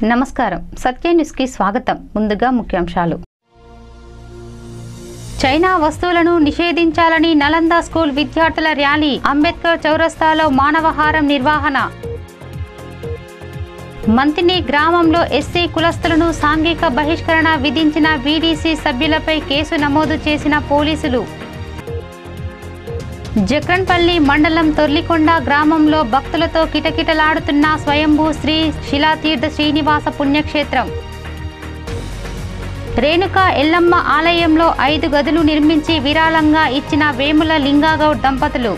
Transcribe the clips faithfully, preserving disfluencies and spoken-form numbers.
నమస్కారం సత్య న్యూస్ కి స్వాగతం. ముందుగా ముఖ్యాంశాలు. చైనా వస్తువులను నిషేధించాలని నలంద స్కూల్ విద్యార్థుల ర్యాలీ. అంబేద్కర్ చౌరస్తాలో మానవహారం నిర్వహణ. మంతిని గ్రామంలో ఎస్సీ కులస్తులను సాంఘిక బహిష్కరణ విధించిన వీడీసీ సభ్యులపై కేసు నమోదు చేసిన పోలీసులు. జక్రన్పల్లి మండలం తొర్లికొండ గ్రామంలో భక్తులతో కిటకిటలాడుతున్న స్వయంభూ శ్రీ శిలాతీర్థ శ్రీనివాస పుణ్యక్షేత్రం. రేణుకా ఎల్లమ్మ ఆలయంలో ఐదు గదులు నిర్మించి విరాళంగా ఇచ్చిన వేముల లింగాగౌడ్ దంపతులు.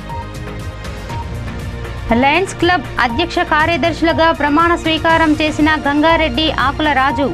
లయన్స్ క్లబ్ అధ్యక్ష కార్యదర్శులుగా ప్రమాణ స్వీకారం చేసిన గంగారెడ్డి ఆకుల రాజు.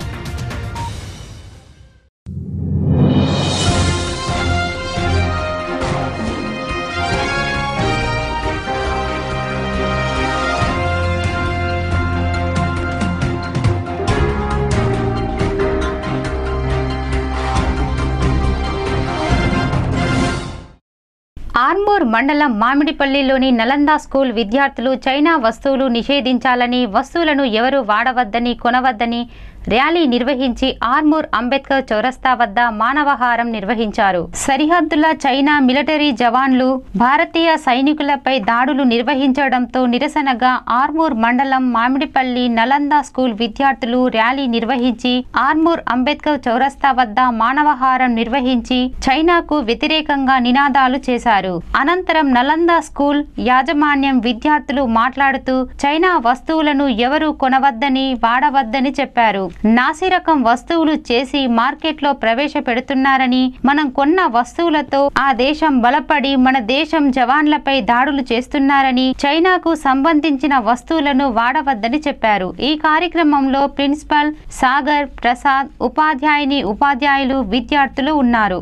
ఆర్మూర్ మండలం మామిడిపల్లిలోని నలంద స్కూల్ విద్యార్థులు చైనా వస్తువులు నిషేధించాలని, వస్తువులను ఎవరు వాడవద్దని, కొనవద్దని ర్యాలీ నిర్వహించి ఆర్మూర్ అంబేద్కర్ చౌరస్తా వద్ద మానవహారం నిర్వహించారు. సరిహద్దుల చైనా మిలిటరీ జవాన్లు భారతీయ సైనికులపై దాడులు నిర్వహించడంతో నిరసనగా ఆర్మూర్ మండలం మామిడిపల్లి నలంద స్కూల్ విద్యార్థులు ర్యాలీ నిర్వహించి ఆర్మూర్ అంబేద్కర్ చౌరస్తా వద్ద మానవహారం నిర్వహించి చైనాకు వ్యతిరేకంగా నినాదాలు చేశారు. అనంతరం నలంద స్కూల్ యాజమాన్యం విద్యార్థులు మాట్లాడుతూ చైనా వస్తువులను ఎవరు కొనవద్దని, వాడవద్దని చెప్పారు. నాసిరకం వస్తువులు చేసి మార్కెట్లో ప్రవేశపెడుతున్నారని, మనం కొన్న వస్తువులతో ఆ దేశం బలపడి మన దేశం జవాన్లపై దాడులు చేస్తున్నారని, చైనాకు సంబంధించిన వస్తువులను వాడవద్దని చెప్పారు. ఈ కార్యక్రమంలో ప్రిన్సిపల్ సాగర్ ప్రసాద్, ఉపాధ్యాయుని ఉపాధ్యాయులు, విద్యార్థులు ఉన్నారు.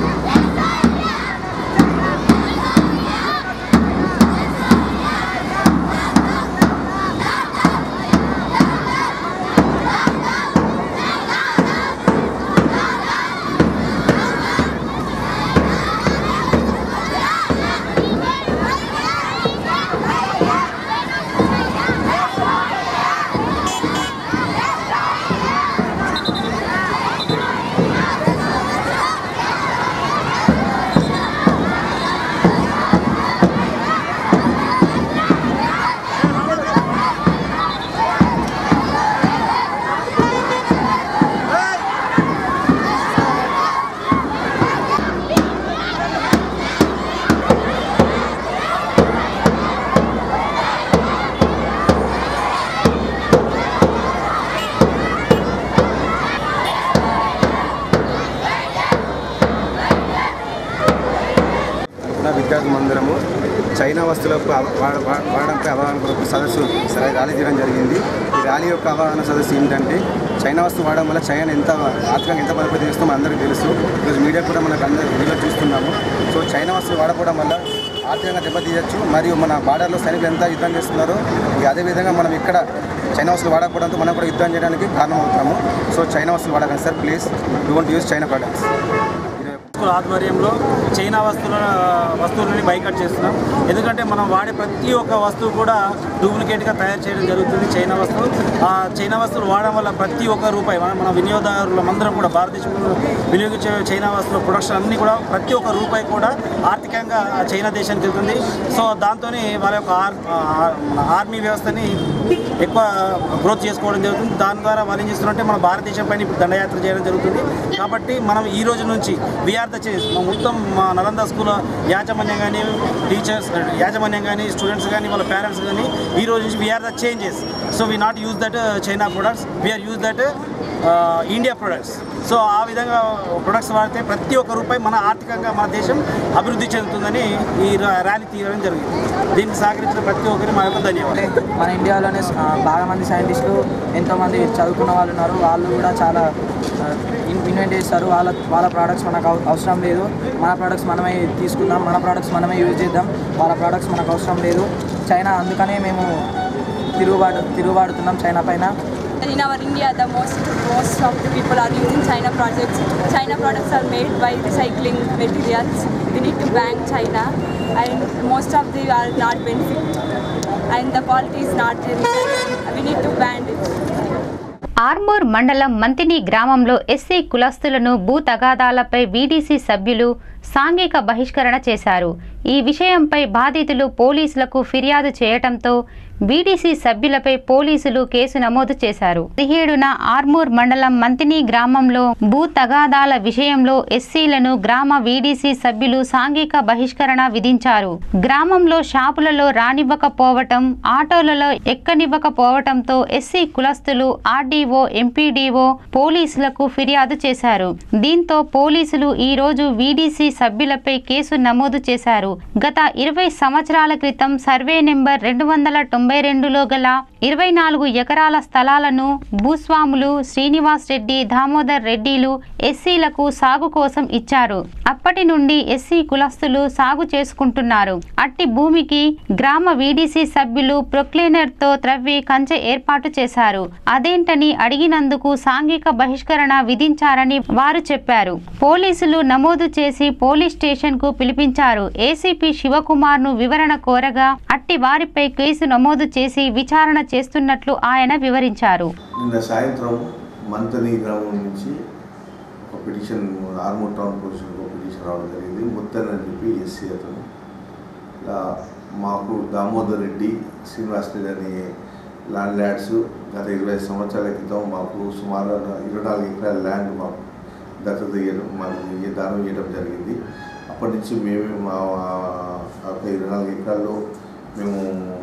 విద్యార్థి మందిరము చైనా వస్తువులకు వాడడంపై అవగాహన కొరకు సదస్సు సరే ర్యాలీ చేయడం జరిగింది. ఈ ర్యాలీ యొక్క అవగాహన సదస్సు ఏంటంటే చైనా వస్తువు వాడడం వల్ల చైనా ఎంత ఆర్థికంగా ఎంత బలపడి చేస్తామో అందరికీ తెలుసు. ఈరోజు మీడియా కూడా మనకు అందరూ వీడియో చూస్తున్నాము. సో చైనా వస్తువులు వాడకపోవడం వల్ల ఆర్థికంగా దెబ్బతీయచ్చు, మరియు మన బార్డర్లో సైనికులు ఎంత యుద్ధం చేస్తున్నారో అదేవిధంగా మనం ఇక్కడ చైనా వస్తువులు వాడకపోవడంతో మనం కూడా యుద్ధం చేయడానికి కారణం అవుతాము. సో చైనా వస్తువులు వాడకండి sir, please don't use China products. ఆధ్వర్యంలో చైనా వస్తువుల వస్తువులని బైకట్ చేస్తున్నాం. ఎందుకంటే మనం వాడే ప్రతి ఒక్క వస్తువు కూడా డూప్లికేట్గా తయారు చేయడం జరుగుతుంది. చైనా వస్తువు ఆ చైనా వస్తువులు వాడడం వల్ల ప్రతి ఒక్క రూపాయి మన మన వినియోగదారులందరం కూడా భారతదేశంలో వినియోగించే చైనా వస్తువుల ప్రొడక్షన్ అన్నీ కూడా ప్రతి ఒక్క రూపాయి కూడా ఆర్థికంగా చైనా దేశానికి వెళ్తుంది. సో దాంతో వాళ్ళ యొక్క ఆర్మీ వ్యవస్థని ఎక్కువ గ్రోత్ చేసుకోవడం జరుగుతుంది. దాని ద్వారా వాళ్ళు ఏం చేస్తున్నారంటే మన భారతదేశం పైన ఇప్పుడు దండయాత్ర చేయడం జరుగుతుంది. కాబట్టి మనం ఈ రోజు నుంచి వీఆర్ ద చేంజ్. మొత్తం మా నలంద స్కూల్ యాజమాన్యం కానీ, టీచర్స్ యాజమాన్యం కానీ, స్టూడెంట్స్ కానీ, వాళ్ళ పేరెంట్స్ కానీ ఈ రోజు నుంచి we are the changes. So we not use that China products, we are use that India products. So ఆ విధంగా ప్రొడక్ట్స్ వాడితే ప్రతి ఒక్క రూపాయి మన ఆర్థికంగా మన దేశం అభివృద్ధి చెందుతుందని ఈ ర్యాలీ తీయడం జరిగింది. దీనికి సహకరించిన ప్రతి ఒక్కరికి మా యొక్క ధన్యవాదాలు. మన ఇండియాలోనే బాగా మంది సైంటిస్టులు ఎంతోమంది చదువుకున్న వాళ్ళు ఉన్నారు. వాళ్ళు కూడా చాలా ఇన్వెంట్ చేస్తారు. వాళ్ళ వాళ్ళ ప్రోడక్ట్స్ మనకు అవసరం లేదు. మన ప్రోడక్ట్స్ మనమే తీసుకుందాం, మన ప్రోడక్ట్స్ మనమే యూజ్ చేద్దాం. వాళ్ళ ప్రోడక్ట్స్ మనకు అవసరం లేదు. చైనా అందుకనే మేము తిరుగుబాటు తిరుగుబాటుతున్నాం చైనా పైన. In our India, the most most of the people are using China projects. China products are made by recycling materials. We need to ban China, and most of them are not benefit, and the quality is not there. We need to ban it. Armoor మండలం మంతిని గ్రామంలో SC కులస్తులను భూ తగాదాలపై VDC సభ్యులు సాంఘిక బహిష్కరణ చేశారు. ఈ విషయంపై బాధితులు పోలీసులకు ఫిర్యాదు చేయడంతో వీడీసీ సభ్యులపై పోలీసులు కేసు నమోదు చేశారు. పదిహేడున ఆర్మూర్ మండలం మంతిని గ్రామంలో భూ తగాదాల విషయంలో ఎస్సీలను గ్రామ వీడీసీ సభ్యులు సాంఘిక బహిష్కరణ విధించారు. గ్రామంలో షాపులలో రానివ్వకపోవటం, ఆటోలలో ఎక్కనివ్వకపోవటంతో ఎస్సీ కులస్తులు ఆర్డీఓ, ఎంపీడీఓ పోలీసులకు ఫిర్యాదు చేశారు. దీంతో పోలీసులు ఈ రోజు వీడీసీ సభ్యులపై కేసు నమోదు చేశారు. గత ఇరవై సంవత్సరాల క్రితం సర్వే నెంబర్ రెండు వందల తొంభై రెండులో గల ఇరవై నాలుగు ఎకరాల స్థలాలను భూస్వాములు శ్రీనివాస్ రెడ్డి, దామోదర్ రెడ్డిలు ఎస్సీలకు సాగు కోసం ఇచ్చారు. అప్పటి నుండి ఎస్సీ కులస్తులు సాగు చేసుకుంటున్నారు. అట్టి భూమికి గ్రామ వీడీసీ సభ్యులు ప్రొక్లేనర్ తో త్రవ్వి కంచె ఏర్పాటు చేశారు. అదేంటని అడిగినందుకు సాంఘిక బహిష్కరణ విధించారని వారు చెప్పారు. పోలీసులు నమోదు చేసి పోలీస్ స్టేషన్ కు పిలిపించారు. ఏసీపీ శివకుమార్ ను వివరణ కోరగా అట్టి వారిపై కేసు నమోదు చేసి విచారణ చేస్తున్నట్లు ఆయన వివరించారు. నిన్న సాయంత్రం మంతని గ్రామం నుంచి ఒక పిటిషన్, ఆర్మూర్ టౌన్ పోలీసులకు ఒక పిటిషన్ రావడం జరిగింది. ముత్తన్ అని చెప్పి ఎస్సీ అతను, మాకు దామోదర్ రెడ్డి, శ్రీనివాస్ రెడ్డి అనే ల్యాండ్ ల్యాడ్స్ గత ఇరవై సంవత్సరాల క్రితం మాకు సుమారు ఇరవై నాలుగు ఎకరాల ల్యాండ్ మాకు దత్తత ఇవ్వడం, మాకు దానం ఇవ్వడం జరిగింది. అప్పటి నుంచి మేమే మా ఇరవై నాలుగు ఎకరాల్లో మేము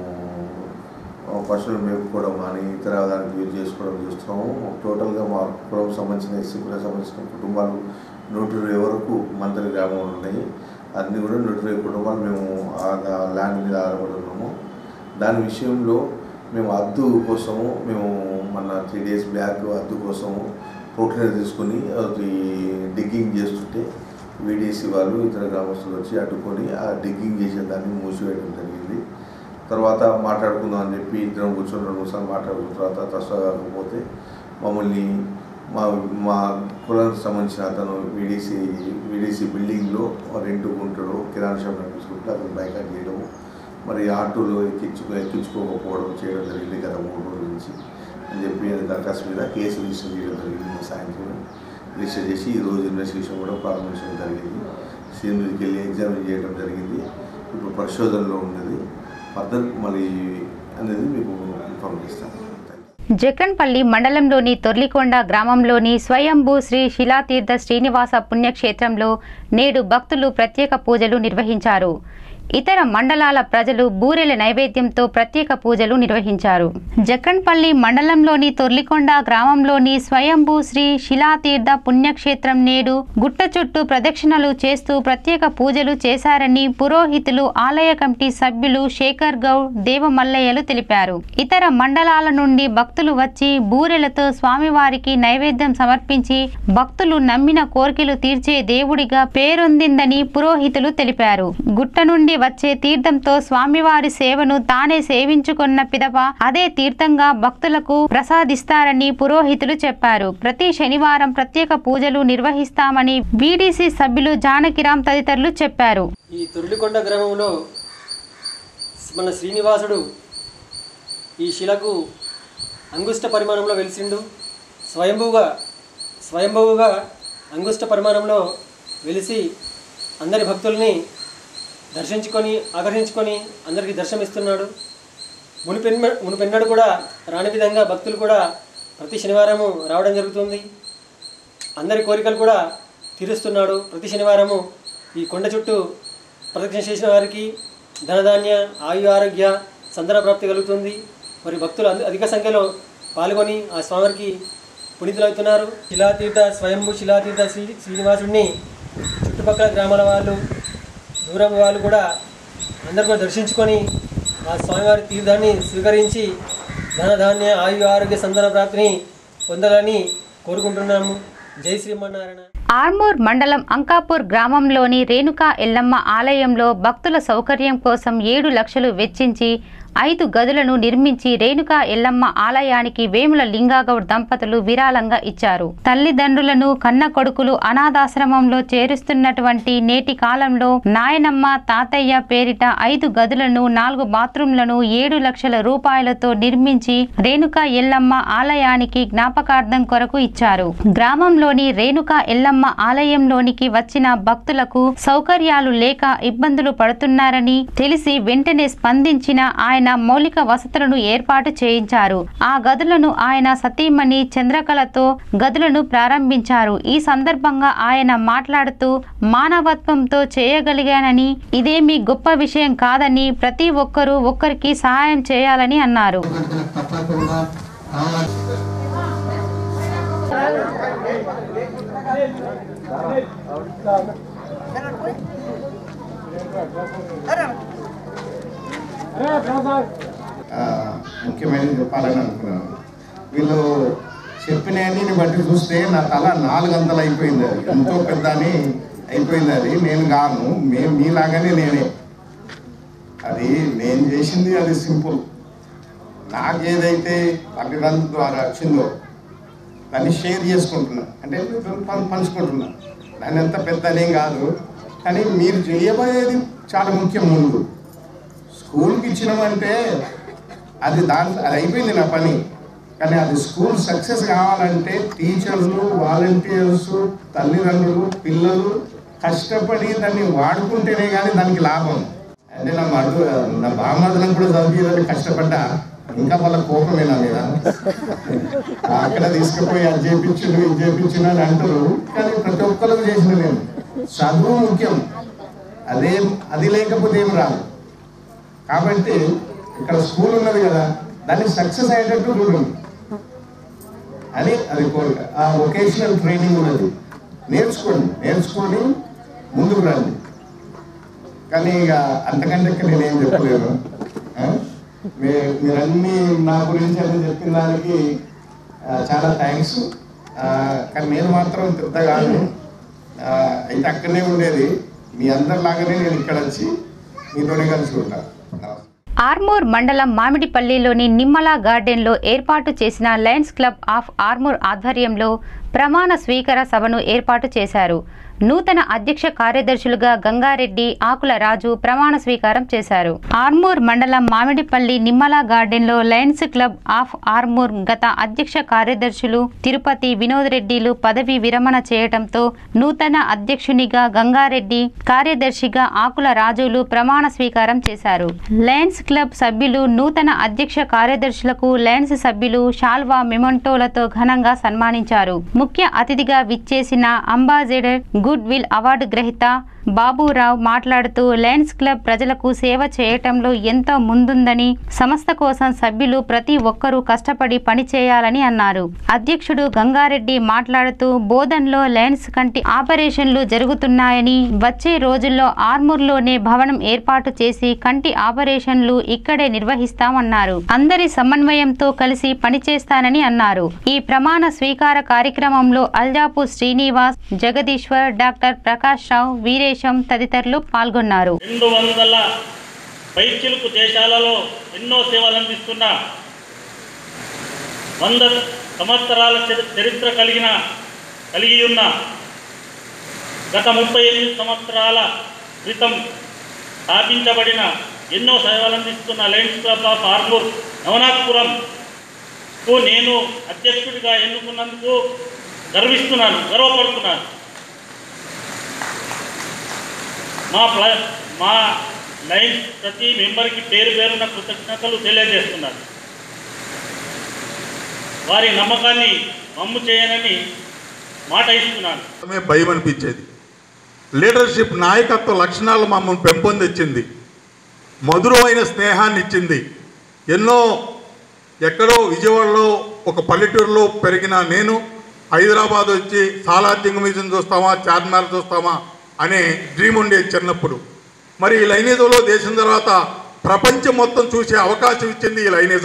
పశువులు మేపుకోవడం కానీ ఇతర దానికి యూజ్ చేసుకోవడం చేస్తున్నాము. టోటల్గా మా కులం సంబంధించిన ఎస్సీ కులం సంబంధించిన కుటుంబాలు నూట ఇరవై వరకు మంత్రి గ్రామంలో ఉన్నాయి. అన్నీ కూడా నూట ఇరవై కుటుంబాలు మేము ఆ ల్యాండ్ మీద ఆధారపడి ఉన్నాము. దాని విషయంలో మేము అద్దు కోసము మేము మన త్రీ డేస్ బ్యాక్ అద్దు కోసము ప్రొక్లేనర్ తీసుకొని డిగ్గింగ్ చేస్తుంటే వీడీసీ వాళ్ళు ఇతర గ్రామస్తులు వచ్చి అడ్డుకొని ఆ డిగ్గింగ్ చేసే దాన్ని మూసివేయడం జరిగింది. తర్వాత మాట్లాడుకుందాం అని చెప్పి ఇద్దరం కూర్చొని రెండు సార్లు మాట్లాడుకున్న తర్వాత తస్వా కాకపోతే మమ్మల్ని మా మా కులానికి సంబంధించిన అతను వీడీసీ వీడీసీ బిల్డింగ్లో రెండు గుంటలు కిరాణా షాప్ నడిపించుకుంటే అతను బైకాట్ చేయడము, మరి ఆటోలో ఎక్కించుకో ఎక్కించుకోకపోవడం చేయడం జరిగింది గత మూడు రోజుల నుంచి అని చెప్పి దరఖాస్తు మీద కేసు రిజిస్టర్ చేయడం జరిగింది. సాయంత్రం రిజిస్టర్ చేసి ఈరోజు ఇన్వెస్టిగేషన్ కూడా ప్రారంభించడం జరిగింది. సీఎం మీదకి వెళ్ళి ఎగ్జామిన్ చేయడం జరిగింది. ఇప్పుడు పరిశోధనలో ఉన్నది. ఫర్దర్ మరి అనేది మీకు ఇన్ఫార్మ్ చేస్తాను. జక్రన్పల్లి మండలంలోని తొర్లికొండ గ్రామంలోని స్వయంభూ శ్రీ శిలాతీర్థ శ్రీనివాస పుణ్యక్షేత్రంలో నేడు భక్తులు ప్రత్యేక పూజలు నిర్వహించారు. ఇతర మండలాల ప్రజలు బూరెల నైవేద్యంతో ప్రత్యేక పూజలు నిర్వహించారు. జక్రన్పల్లి మండలంలోని తొర్లికొండ గ్రామంలోని స్వయంభూ శ్రీ శిలాతీర్థ పుణ్యక్షేత్రం నేడు గుట్ట చుట్టూ ప్రదక్షిణలు చేస్తూ ప్రత్యేక పూజలు చేశారని పురోహితులు, ఆలయ కమిటీ సభ్యులు శేఖర్ గౌడ్, దేవమల్లయ్యలు తెలిపారు. ఇతర మండలాల నుండి భక్తులు వచ్చి బూరెలతో స్వామివారికి నైవేద్యం సమర్పించి భక్తులు నమ్మిన కోరికలు తీర్చే దేవుడిగా పేరొందిందని పురోహితులు తెలిపారు. గుట్ట నుండి వచ్చే తీర్థంతో స్వామివారి సేవను తానే సేవించుకున్న పిదప అదే తీర్థంగా భక్తులకు ప్రసాదిస్తారని పురోహితులు చెప్పారు. ప్రతి శనివారం ప్రత్యేక పూజలు నిర్వహిస్తామని వీడీసీ సభ్యులు జానకిరామ్ తదితరులు చెప్పారు. ఈ తొర్లికొండ గ్రామంలో మన శ్రీనివాసుడు ఈ శిలకు అంగుష్ట పరిమాణంలో వెలిసిండు. స్వయంభూగా స్వయంభూగా అంగుష్ట పరిమాణంలో వెలిసి అందరి భక్తుల్ని దర్శించుకొని ఆకర్షించుకొని అందరికీ దర్శనమిస్తున్నాడు. మునిపెన్న మునిపెన్నడు కూడా రాని విధంగా భక్తులు కూడా ప్రతి శనివారము రావడం జరుగుతుంది. అందరి కోరికలు కూడా తీరుస్తున్నాడు. ప్రతి శనివారము ఈ కొండ చుట్టూ ప్రదక్షిణ చేసిన వారికి ధనధాన్య, ఆయు, ఆరోగ్య, సంతాన ప్రాప్తి కలుగుతుంది. మరి భక్తులు అధిక సంఖ్యలో పాల్గొని ఆ స్వామికి పునీతులవుతున్నారు. శిలాతీర్థ స్వయంభూ శిలాతీర్థ శ్రీ శ్రీనివాసుడిని చుట్టుపక్కల గ్రామాల వాళ్ళు, దూరం వాళ్ళు కూడా అందరూ కూడా దర్శించుకొని ఆ స్వామివారి తీర్థాన్ని స్వీకరించి ధనధాన్య, ఆయు, ఆరోగ్య, సంతాన ప్రాప్తిని పొందాలని కోరుకుంటున్నాము. జై శ్రీమన్నారాయణ. ఆర్మూర్ మండలం అంకాపూర్ గ్రామంలోని రేణుకా ఎల్లమ్మ ఆలయంలో భక్తుల సౌకర్యం కోసం ఏడు లక్షలు వెచ్చించి ఐదు గదులను నిర్మించి రేణుకా ఎల్లమ్మ ఆలయానికి వేముల లింగాగౌడ్ దంపతులు విరాళంగా ఇచ్చారు. తల్లిదండ్రులను కన్న కొడుకులు అనాథాశ్రమంలో చేరుస్తున్నటువంటి నేటి కాలంలో నాయనమ్మ తాతయ్య పేరిట ఐదు గదులను నాలుగు బాత్రూంలను ఏడు లక్షల రూపాయలతో నిర్మించి రేణుకా ఎల్లమ్మ ఆలయానికి జ్ఞాపకార్థం కొరకు ఇచ్చారు. గ్రామంలోని రేణుకా ఎల్లమ్మ ఆలయంలోనికి వచ్చిన భక్తులకు సౌకర్యాలు లేక ఇబ్బందులు పడుతున్నారని తెలిసి వెంటనే స్పందించిన ఆయన మౌలిక వసతులను ఏర్పాటు చేయించారు. ఆ గదులను ఆయన సతీమణి చంద్రకళతో గదులను ప్రారంభించారు. ఈ సందర్భంగా ఆయన మాట్లాడుతూ మానవత్వంతో చేయగలిగానని, ఇదేమీ గొప్ప విషయం కాదని, ప్రతి ఒక్కరూ ఒక్కరికి సహాయం చేయాలని అన్నారు. ముఖ్యమైనది చెప్పాలని అనుకున్నాను. వీళ్ళు చెప్పినవన్నీ బట్టి చూస్తే నా తల నాలుగు అంతలు అయిపోయింది. అది ఎంతో పెద్ద అని అయిపోయింది. అది నేను కాను, మేము మీలాగానే నేనే. అది నేను చేసింది అది సింపుల్. నాకేదైతే తల్లిదండ్రుల ద్వారా వచ్చిందో దాన్ని షేర్ చేసుకుంటున్నా, అంటే పంచుకుంటున్నా. దాన్ని ఎంత పెద్దనేం కాదు, కానీ మీరు చేయబోయేది చాలా ముఖ్యం. ముందు స్కూల్కి ఇచ్చినామంటే అది దాంట్లో అది అయిపోయింది నా పని. కానీ అది స్కూల్ సక్సెస్ కావాలంటే టీచర్లు, వాలంటీర్స్, తల్లిదండ్రులు, పిల్లలు కష్టపడి దాన్ని వాడుకుంటేనే కానీ దానికి లాభం. అంటే నా మడు నా బామ్మదులను కూడా చదివేదాన్ని కష్టపడ్డా, ఇంకా వాళ్ళ కోపమే నా మీద. అక్కడ తీసుకుపోయి అది చేయించును ఇది చేయించును అని అంటారు. కానీ ప్రతి ఒక్కరికి చేసిన నేను చదువు ముఖ్యం. అదే అది లేకపోతే ఏం రాదు. కాబట్టి ఇక్కడ స్కూల్ ఉన్నది కదా, దాన్ని సక్సెస్ అయ్యేటట్టు చూడండి అని అది కోరిక. ఆ వొకేషనల్ ట్రైనింగ్ ఉన్నది, నేర్చుకోండి, నేర్చుకొని ముందుకు రండి. కానీ ఇక అంతకంటే నేనేం చెప్పలేను. మీ మీరన్నీ నా గురించి అని చెప్పిన దానికి చాలా థ్యాంక్స్. కానీ నేను మాత్రం పెద్ద కాదు, అయితే అక్కడనే ఉండేది. మీ అందరిలాగానే నేను ఇక్కడ వచ్చి మీతోనే కలిసి ఉంటాను. ఆర్మూర్ మండలం మామిడిపల్లిలోని నిమ్మల గార్డెన్లో ఏర్పాటు చేసిన లయన్స్ క్లబ్ ఆఫ్ ఆర్మూర్ ఆధ్వర్యంలో ప్రమాణ స్వీకార సభను ఏర్పాటు చేశారు. నూతన అధ్యక్ష కార్యదర్శులుగా గంగారెడ్డి, ఆకుల రాజు ప్రమాణ స్వీకారం చేశారు. ఆర్మూర్ మండలం మామిడిపల్లి నిమ్మల గార్డెన్లో లయన్స్ క్లబ్ ఆఫ్ ఆర్మూర్ గత అధ్యక్ష కార్యదర్శులు తిరుపతి వినోద్ రెడ్డిలు పదవి విరమణ చేయడంతో నూతన అధ్యక్షునిగా గంగారెడ్డి, కార్యదర్శిగా ఆకుల రాజులు ప్రమాణ స్వీకారం చేశారు. లయన్స్ క్లబ్ సభ్యులు నూతన అధ్యక్ష కార్యదర్శులకు లయన్స్ సభ్యులు షాల్వా మెమంటోలతో ఘనంగా సన్మానించారు. ముఖ్య అతిథిగా విచ్చేసిన అంబాసిడర్ గుడ్ విల్ అవార్డు గ్రహీత బాబురావు మాట్లాడుతూ లయన్స్ క్లబ్ ప్రజలకు సేవ చేయటంలో ఎంతో ముందుందని, సంస్థ కోసం సభ్యులు ప్రతి ఒక్కరూ కష్టపడి పనిచేయాలని అన్నారు. అధ్యక్షుడు గంగారెడ్డి మాట్లాడుతూ బోధన్లో లయన్స్ కంటి ఆపరేషన్లు జరుగుతున్నాయని, వచ్చే రోజుల్లో ఆర్మూర్లోనే భవనం ఏర్పాటు చేసి కంటి ఆపరేషన్లు ఇక్కడే నిర్వహిస్తామన్నారు. అందరి సమన్వయంతో కలిసి పనిచేస్తానని అన్నారు. ఈ ప్రమాణ స్వీకార కార్యక్రమంలో అల్జాపు శ్రీనివాస్, జగదీశ్వర్, డాక్టర్ ప్రకాష్ రావు, వీరే తదితరులు పాల్గొన్నారు. రెండు వందల పైచిలుకు దేశాలలో ఎన్నో సేవలు అందిస్తున్న, వంద సంవత్సరాల చరిత్ర కలిగిన కలిగి ఉన్న, గత ముప్పై ఎనిమిది సంవత్సరాల క్రితం స్థాపించబడిన ఎన్నో సేవలు అందిస్తున్న లయన్స్ క్లబ్ ఆఫ్ ఆర్మూర్ నవనాథపురంకు నేను అధ్యక్షుడిగా ఎన్నుకున్నందుకు గర్విస్తున్నాను, గర్వపడుతున్నాను. మా ప్ల మా లయన్స్ ప్రతి మెంబర్కి పేరు పేరున్న కృతజ్ఞతలు తెలియజేస్తున్నారు. వారి నమ్మకాన్ని వమ్ము చేయనని మాట ఇస్తున్నాను. భయం అనిపించేది. లీడర్షిప్ నాయకత్వ లక్షణాలు మమ్మల్ని పెంపొందించింది, మధురమైన స్నేహాన్ని ఇచ్చింది. ఎన్నో ఎక్కడో విజయవాడలో ఒక పల్లెటూరులో పెరిగిన నేను హైదరాబాద్ వచ్చి సాలార్జంగ మ్యూజియం చూస్తామా, చార్మినార్ చూస్తామా అనే డ్రీమ్ ఉండేది చిన్నప్పుడు. మరి ఈ లైనిజంలో దేశం తర్వాత ప్రపంచం మొత్తం చూసే అవకాశం ఇచ్చింది ఈ లైనిజం.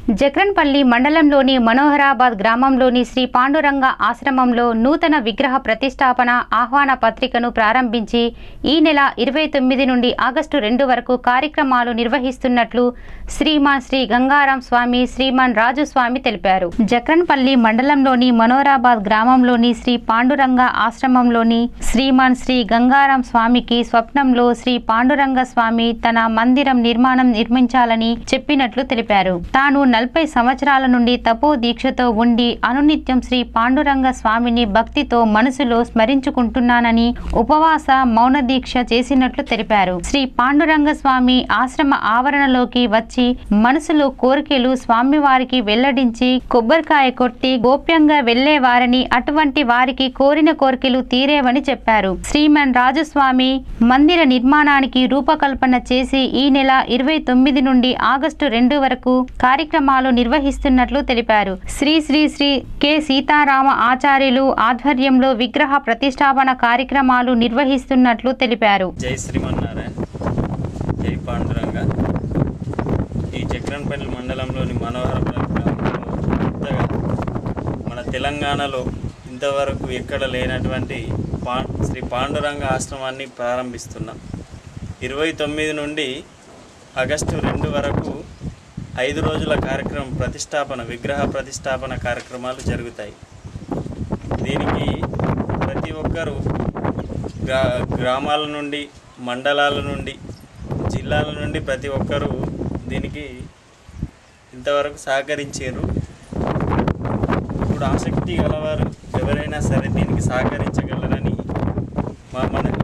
జక్రన్పల్లి మండలంలోని మనోహరాబాద్ గ్రామంలోని శ్రీ పాండురంగ ఆశ్రమంలో నూతన విగ్రహ ప్రతిష్టాపన ఆహ్వాన పత్రికను ప్రారంభించి ఈ నెల ఇరవై తొమ్మిది నుండి ఆగస్టు రెండు వరకు కార్యక్రమాలు నిర్వహిస్తున్నట్లు శ్రీమాన్ శ్రీ గంగారాం స్వామి శ్రీమాన్ రాజు స్వామి తెలిపారు. జక్రన్పల్లి మండలంలోని మనోహరాబాద్ గ్రామంలోని శ్రీ పాండురంగ ఆశ్రమంలోని శ్రీమాన్ శ్రీ గంగారాం స్వామికి స్వప్నంలో శ్రీ పాండురంగ స్వామి తన మందిరం నిర్మాణం నిర్మించాలని చెప్పినట్లు తెలిపారు. తాను నలభై సంవత్సరాల నుండి తపో దీక్షతో ఉండి అనునిత్యం శ్రీ పాండురంగ స్వామిని భక్తితో మనసులో స్మరించుకుంటున్నానని ఉపవాస మౌన దీక్ష చేసినట్లు తెలిపారు. శ్రీ పాండురంగ స్వామి ఆశ్రమ ఆవరణలోకి వచ్చి మనసులో కోరికలు స్వామివారికి వెల్లడించి కొబ్బరికాయ కొట్టి గోప్యంగా వెళ్లే వారిని అటువంటి వారికి కోరిన కోరికలు తీరేవని చెప్పారు. శ్రీమన్ రాజస్వామి మందిర నిర్మాణానికి రూపకల్పన చేసి ఈ నెల ఇరవై తొమ్మిది నుండి ఆగస్టు రెండు వరకు కార్యక్రమాలు నిర్వహిస్తున్నట్లు తెలిపారు. శ్రీ శ్రీ శ్రీ కె సీతారామ ఆచార్యులు ఆధ్వర్యంలో విగ్రహ ప్రతిష్టాపన కార్యక్రమాలు నిర్వహిస్తున్నట్లు తెలిపారు. జై శ్రీమన్నారాయణ, జై పాండురంగ. ఈ జక్రన్పల్లి మండలంలోని మనోహరపురం గ్రామంలో కొత్తగా మన తెలంగాణలో ఇంతవరకు ఎక్కడ లేనటువంటి పా శ్రీ పాండురంగ ఆశ్రమాన్ని ప్రారంభిస్తున్నాం. ఇరవై తొమ్మిది నుండి ఆగస్టు రెండు వరకు ఐదు రోజుల కార్యక్రమం ప్రతిష్టాపన విగ్రహ ప్రతిష్టాపన కార్యక్రమాలు జరుగుతాయి. దీనికి ప్రతి ఒక్కరూ గ్రా గ్రామాల నుండి మండలాల నుండి జిల్లాల నుండి ప్రతి ఒక్కరూ దీనికి ఇంతవరకు సహకరించారు. ఇప్పుడు ఆసక్తి గలవారు ఎవరైనా సరే దీనికి సహకరించగలరని మా మనవి.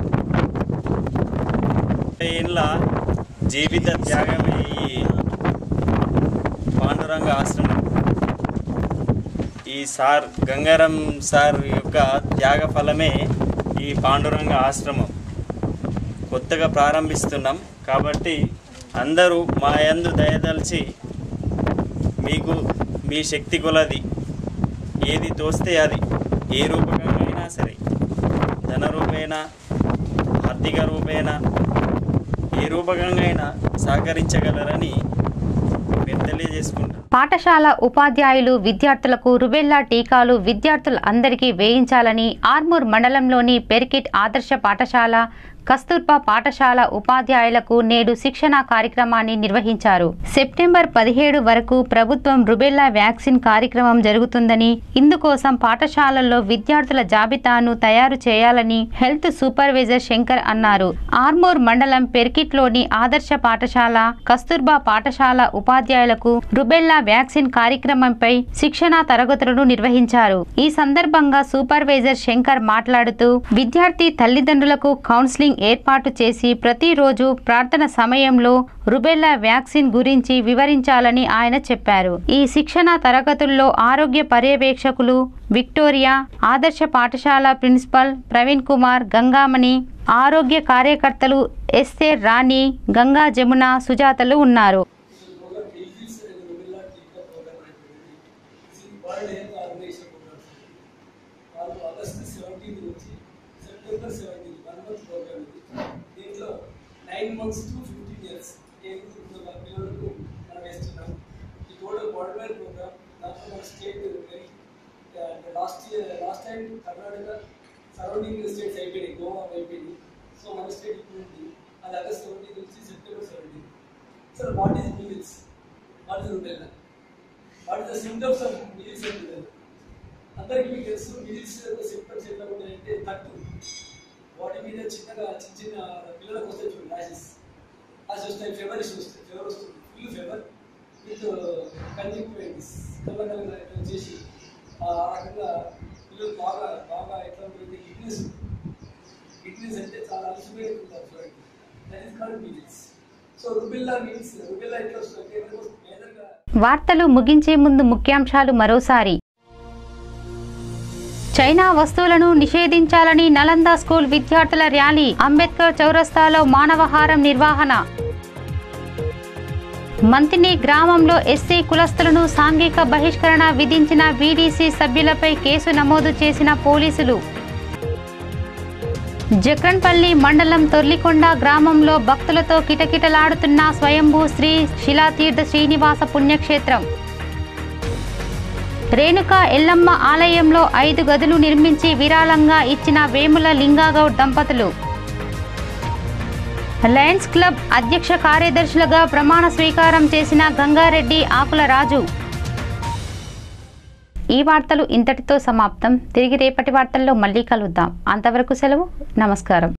ఏళ్ళ జీవిత త్యాగమే ఈ పాండురంగ ఆశ్రమం. ఈ సార్ గంగారం సార్ యొక్క త్యాగ ఫలమే ఈ పాండురంగ ఆశ్రమం. కొత్తగా ప్రారంభిస్తున్నాం కాబట్టి అందరూ మా యందు దయదలిచి మీకు మీ శక్తి కొలది ఏది తోస్తే అది, ఏ రూపకంగా అయినా సరే, ధన రూపేణ ఆర్థిక రూపేణ ఏ రూపకంగా అయినా సహకరించగలరని మేము తెలియజేసుకుంటాం. పాఠశాల ఉపాధ్యాయులు విద్యార్థులకు రుబెల్లా టీకాలు విద్యార్థులందరికీ వేయించాలని ఆర్మూర్ మండలంలోని పెర్కిట్ ఆదర్శ పాఠశాల కస్తూర్బా పాఠశాల ఉపాధ్యాయులకు నేడు శిక్షణ కార్యక్రమాన్ని నిర్వహించారు. సెప్టెంబర్ పదిహేడు వరకు ప్రభుత్వం రుబెల్లా వ్యాక్సిన్ కార్యక్రమం జరుగుతుందని, ఇందుకోసం పాఠశాలల్లో విద్యార్థుల జాబితాను తయారు చేయాలని హెల్త్ సూపర్వైజర్ శంకర్ అన్నారు. ఆర్మూర్ మండలం పెర్కిట్లోని ఆదర్శ పాఠశాల కస్తూర్బా పాఠశాల ఉపాధ్యాయులకు రుబెల్లా వ్యాక్సిన్ కార్యక్రమంపై శిక్షణ తరగతులను నిర్వహించారు. ఈ సందర్భంగా సూపర్వైజర్ శంకర్ మాట్లాడుతూ విద్యార్థి తల్లిదండ్రులకు కౌన్సిలింగ్ ఏర్పాటు చేసి ప్రతిరోజు ప్రార్థన సమయంలో రుబెల్లా వ్యాక్సిన్ గురించి వివరించాలని ఆయన చెప్పారు. ఈ శిక్షణ తరగతుల్లో ఆరోగ్య పర్యవేక్షకులు విక్టోరియా, ఆదర్శ పాఠశాల ప్రిన్సిపల్ ప్రవీణ్ కుమార్, గంగామణి, ఆరోగ్య కార్యకర్తలు ఎస్ఏ రాణి, గంగా జమున, సుజాతలు ఉన్నారు. Nine months to fifteen years a group పిల్లలకు మనం వేస్తున్నాం. ఈ టోటల్ బాడీ వైడ్ ప్రోగ్రామ్ దాంట్లో మన state last year last time Karnataka surrounding states అయిపోయినాయి, గోవా అయిపోయింది. సో మన స్టేట్ ఇప్పుడు ఉంది. అది ఆగస్ట్ సెవెంటీన్ నుంచి September seventeen. Sir what is measles, what is rubella, what is the symptoms of measles and rubella? అందరికీ మీకు తెలుసు మీల్స్ సిమ్టమ్స్ ఎట్లా ఉంటాయంటే తట్టు బాడీ మీద చిన్నగా చిన్న చిన్న పిల్లలకు వస్తాయి చూడండి, ర్యాషెస్. అది వస్తాయి, ఫీవర్ ఇష్యూ వస్తాయి, ఫీవర్ వస్తుంది, ఫుల్ ఫీవర్ విత్ కంజంక్టివైటిస్, కళ్ళ కళ్ళ చేసి ఆ రకంగా పిల్లలు బాగా బాగా ఎట్లా ఉంటుంది, కిడ్నీస్ కిడ్నీస్ అంటే చాలా అలసిపోయి ఉంటారు చూడండి. That is called measles. So rubella measles rubella ఎట్లా వస్తుంది మేజర్గా. వార్తలు ముగించే ముందు ముఖ్యాంశాలు మరోసారి. చైనా వస్తువులను నిషేధించాలని నలంద స్కూల్ విద్యార్థుల ర్యాలీ, అంబేద్కర్ చౌరస్తాలో మానవహారం నిర్వహణ. మంతిని గ్రామంలో ఎస్సీ కులస్తులను సాంఘిక బహిష్కరణ విధించిన వీడీసీ సభ్యులపై కేసు నమోదు చేసిన పోలీసులు. జక్రన్పల్లి మండలం తొర్లికొండ గ్రామంలో భక్తులతో కిటకిటలాడుతున్న స్వయంభూ శ్రీ శిలాతీర్థ శ్రీనివాస పుణ్యక్షేత్రం. రేణుకా ఎల్లమ్మ ఆలయంలో ఐదు గదులు నిర్మించి విరాళంగా ఇచ్చిన వేముల లింగాగౌడ్ దంపతులు. లయన్స్ క్లబ్ అధ్యక్ష కార్యదర్శులుగా ప్రమాణ స్వీకారం చేసిన గంగారెడ్డి ఆకుల రాజు. ఈ వార్తలు ఇంతటితో సమాప్తం. తిరిగి రేపటి వార్తల్లో మళ్ళీ కలుద్దాం. అంతవరకు సెలవు. నమస్కారం.